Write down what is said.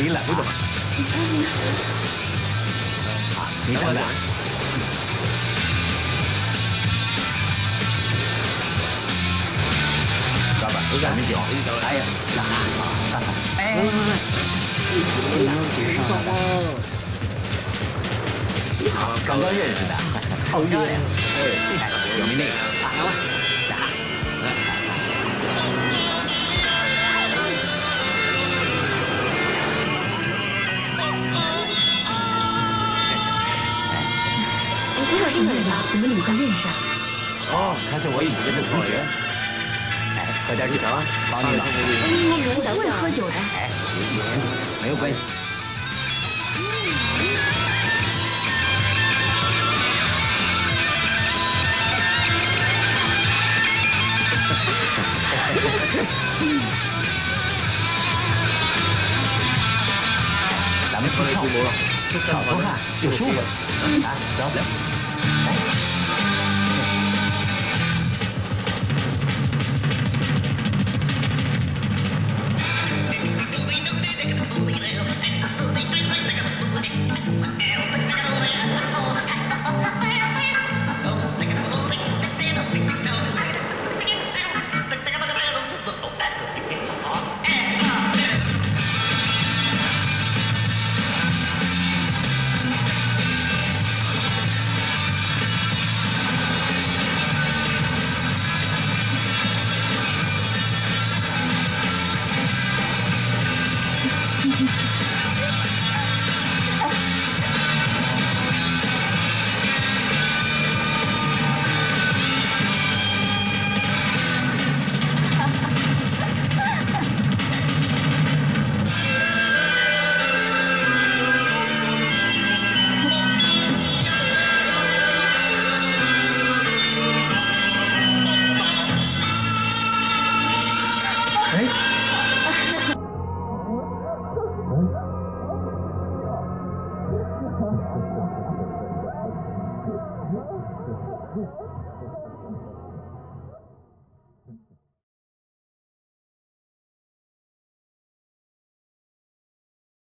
你冷不冷？你等等。老板，39，哎呀，哎， 上吗？ 刚刚认识的，好漂亮。哎，有没那个？来吧，来。 多少什么人啊？怎么你会认识啊？ 哦，他是我以前的同学。哎，喝点酒，帮你忙。 我们不会喝酒的。 哎，行，没有关系。咱们去跳，少出汗就舒服。啊，走，来。